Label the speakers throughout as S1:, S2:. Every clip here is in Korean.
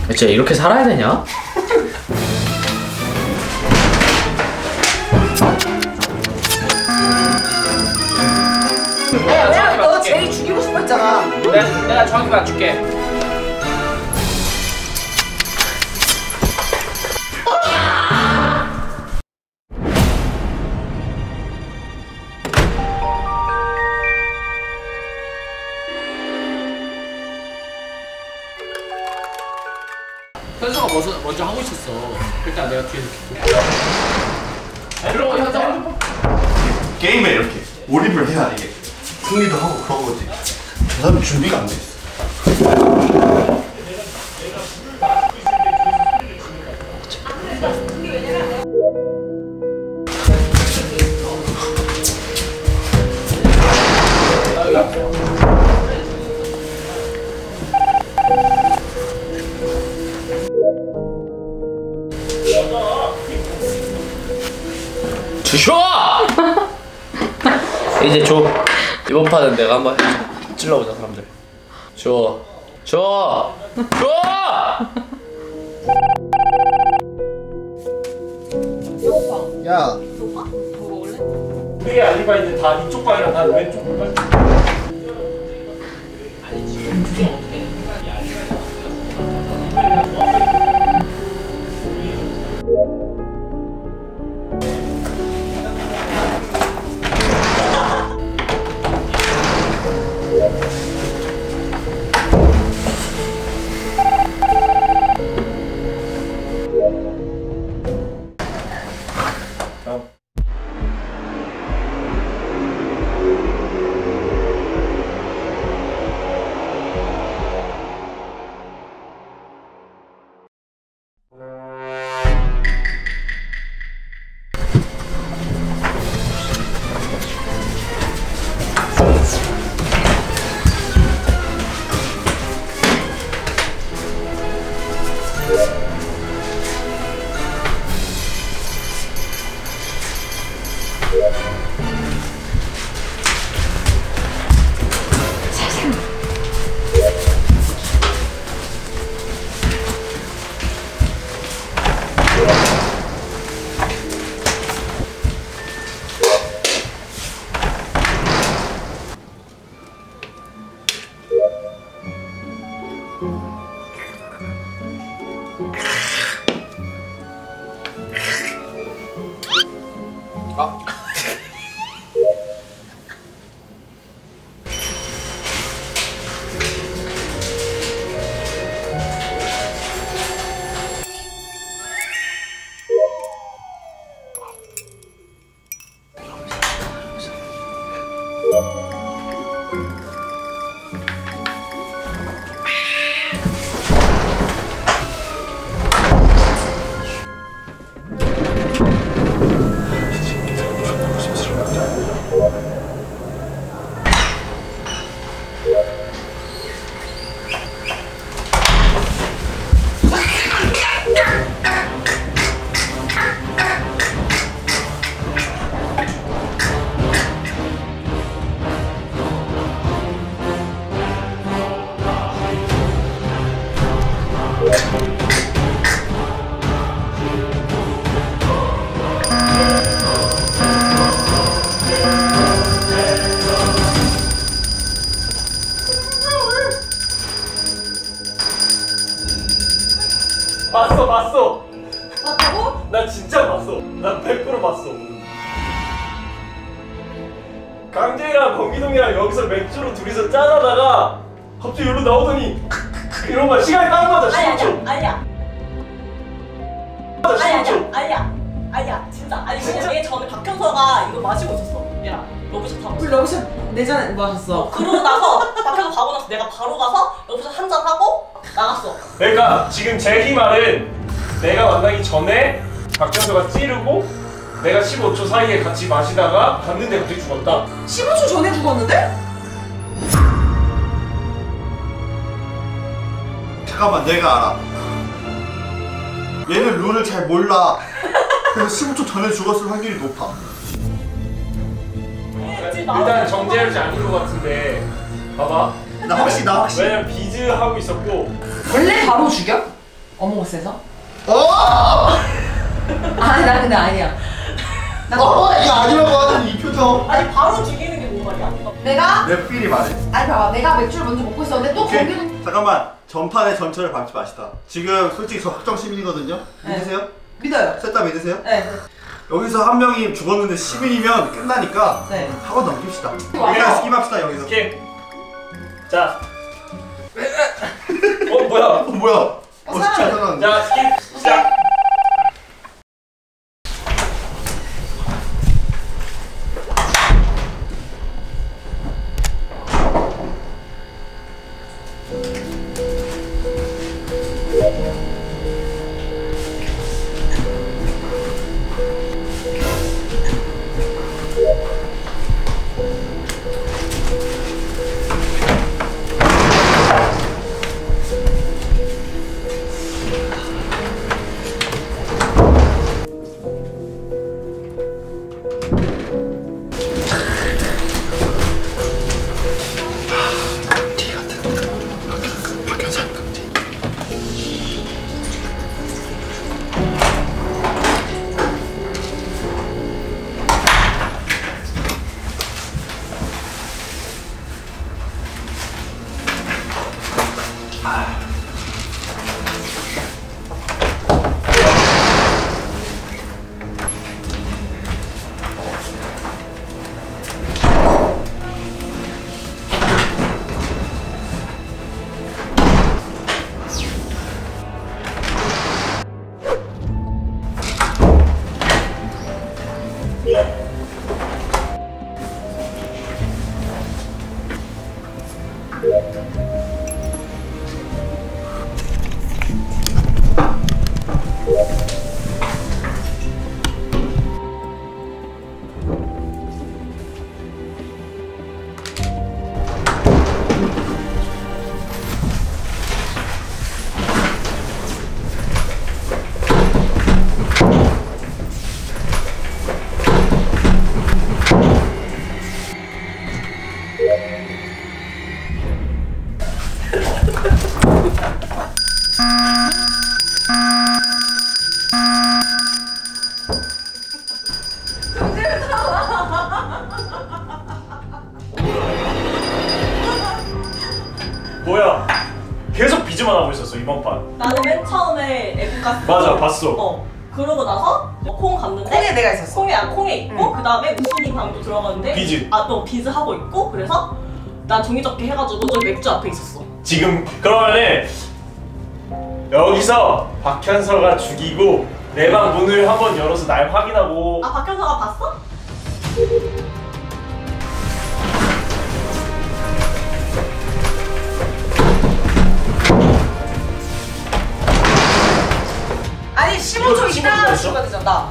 S1: 진짜 이렇게 살아야 되냐?
S2: 내가 너 제이 죽이고 싶어 했잖아.
S3: 내가 정확히 맞출게. 현서가 먼저 하고 있었어. 일단 내가 뒤에서 그리고 현서
S4: 게임에 이렇게 몰입을 해야 이게 승리도 하고 그런 거지. 저 사람 준비가 안 돼 있어.
S1: 주쇼! 이제 줘. 이번 판은 내가 한번 찔러보자 사람들. 줘.
S4: 야.
S3: 우리의 알리바이는 다 이쪽 방이랑 난 왼쪽 방. 봤어.
S2: 봤다고?
S3: 나 진짜 봤어. 나 100% 봤어. 강재이랑 권기동이랑 여기서 맥주로 둘이서 짠하다가 갑자기 여기로 나오더니 이런 거야. 시간이 다른 거잖아. 15초.
S2: 아니야 진짜 아니 그냥 얘 전에 박현서가 이거 마시고 있었어. 얘랑 러브샷 하고
S5: 우리 러브샷 내잔 마셨어.
S2: 그러고 나서 박현서 가고 나서 내가 바로 가서 러브샷 한잔 하고 나갔어.
S3: 그러니까 지금 제희 말은 내가 만나기 전에 박현서가 찌르고 내가 15초 사이에 같이 마시다가 갔는데 갑자기 죽었다.
S5: 15초 전에 죽었는데?
S4: 잠깐만, 내가 알아. 얘는 룰을 잘 몰라. 그래서 15초 전에 죽었을 확률이 높아.
S3: 일단 정재열이 아닌 것 같은데 봐봐.
S4: 나 확실히.
S3: 왜냐면 비즈 하고 있었고
S5: 원래 바로 죽여? 어몽어스에서?
S4: 아니
S5: 나 근데 아니야.
S4: 이거 아니라고 하는 이 표정.
S2: 아니 바로 죽이는 게 뭔 말이야?
S5: 내가?
S4: 내 필이 말해.
S5: 아니 봐봐, 내가 맥주를 먼저 먹고 있었는데 또
S4: 오케이.
S5: 거기는
S4: 잠깐만. 전판에 전철을 밟지 마시다. 지금 솔직히 저 확정 시민이거든요.
S5: 네.
S4: 믿으세요?
S5: 믿어요.
S4: 셋 다 믿으세요?
S5: 네.
S4: 여기서 한 명이 죽었는데 시민이면 끝나니까
S5: 네.
S4: 한 번 넘깁시다.
S5: 맞아.
S4: 그냥 스킵합시다 여기서.
S3: 오케이. 자. 뭐야?
S4: 뭐야? 진짜 잘 살았는데.
S3: 자, 스킵 시작. 뭐야? 계속 비즈만 하고 있었어 이번 판.
S2: 나는 맨 처음에 애국가
S3: 맞아, 봤어.
S2: 그러고 나서 콩 갔는데
S5: 콩에 내가 있었어.
S2: 콩에 있고 그 다음에 우순이 방도 들어갔는데
S3: 비즈.
S2: 또 비즈 하고 있고 그래서 난 종이접기 해가지고 저기 맥주 앞에 있었어.
S3: 지금 그러면은 여기서 박현서가 죽이고 내 방 문을 한번 열어서 날 확인하고.
S2: 아 박현서가 봤어?
S5: 아니 15초
S3: 이거
S5: 있다가
S3: 15초
S5: 죽어야 되잖아.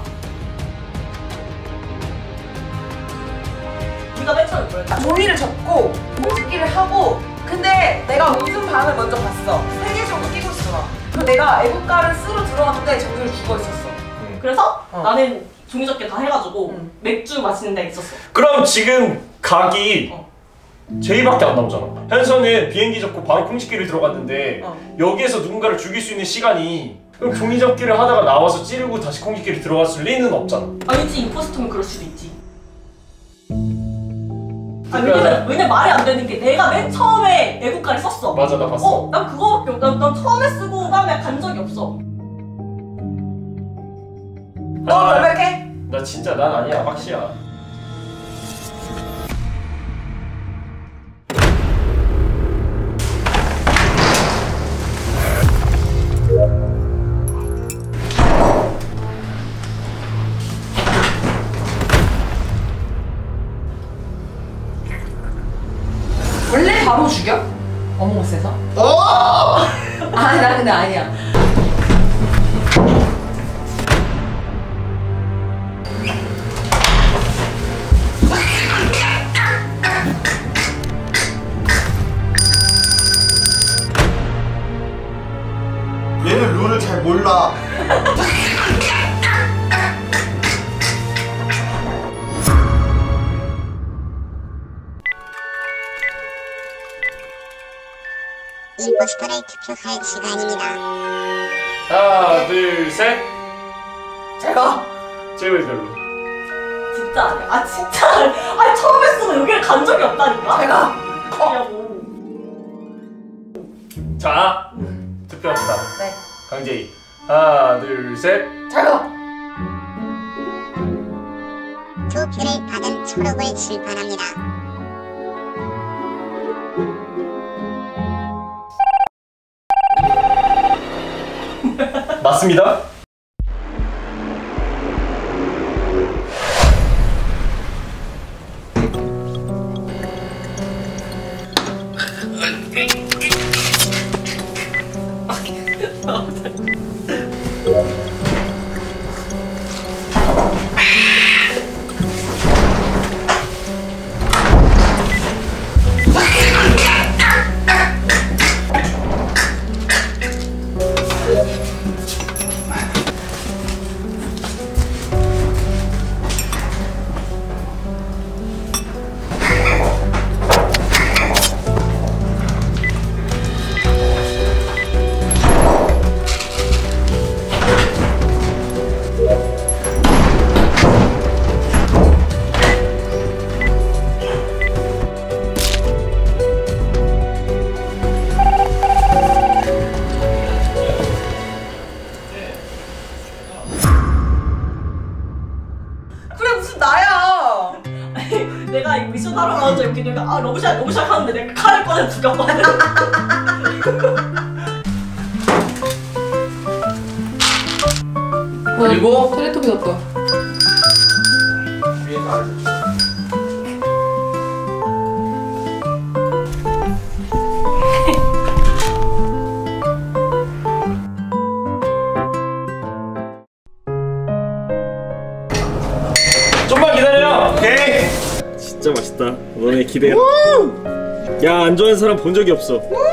S2: 네가 맨 처음에 뭐였지?
S5: 종이를 접고 공식기를 하고 근데 내가 웃음 방을 먼저 봤어. 3개 정도 끼고 있어. 그리고 내가 애국가를 쓰러 들어왔는데 정준이 죽어 있었어.
S2: 그래서
S5: 어.
S2: 나는 종이접기 다 해가지고
S5: 응.
S2: 맥주 마시는 데 있었어.
S3: 그럼 지금 각이 제이밖에 안 나오잖아. 현서는 비행기 접고 바로 콩식기를 들어갔는데 여기에서 누군가를 죽일 수 있는 시간이, 그럼 종이접기를 하다가 나와서 찌르고 다시 콩식기를 들어갔을 리는 없잖아.
S2: 아니지, 임포스터면 그럴 수도 있지. 아니, 왜냐면 말이 안 되는 게 내가 맨 처음에 애국가를 썼어.
S3: 맞아, 나 봤어.
S2: 난 그거밖에 난 처음에 쓰고 그다음에 간 적이 없어.
S5: 너 결백해?
S3: 나 진짜 난 아니야, 박시야.
S5: 원래 바로 죽여? 어몽어스에서? 아니 나 근데 아니야.
S4: 얘는 룰을 잘 몰라.
S6: 임포스터를 투표할 시간입니다.
S3: 하나 둘 셋.
S5: 제가
S3: 제일 별로.
S2: 진짜 아니야. 아 진짜 아니 처음 했으면 여기를 간 적이 없다니까.
S5: 제가
S2: 하냐고.
S3: 자 투표합시다.
S5: 네
S3: 강재희. 하나 둘 셋.
S5: 제가
S6: 투표를 받은 초록을 출판합니다.
S3: 맞습니다.
S5: 그래 무슨 나야.
S2: 아니 내가 이 미션 하러 가는 줄 알고 아 러브샷 하는데 내가 칼을 꺼내 죽였거든.
S1: 그리고
S5: 텔레토비 같다.
S1: 위에서 알려줘.
S3: 좀만 기다려.
S4: 오케이.
S3: 진짜 맛있다. 너네 기대해. 야, 안 좋아하는 사람 본 적이 없어.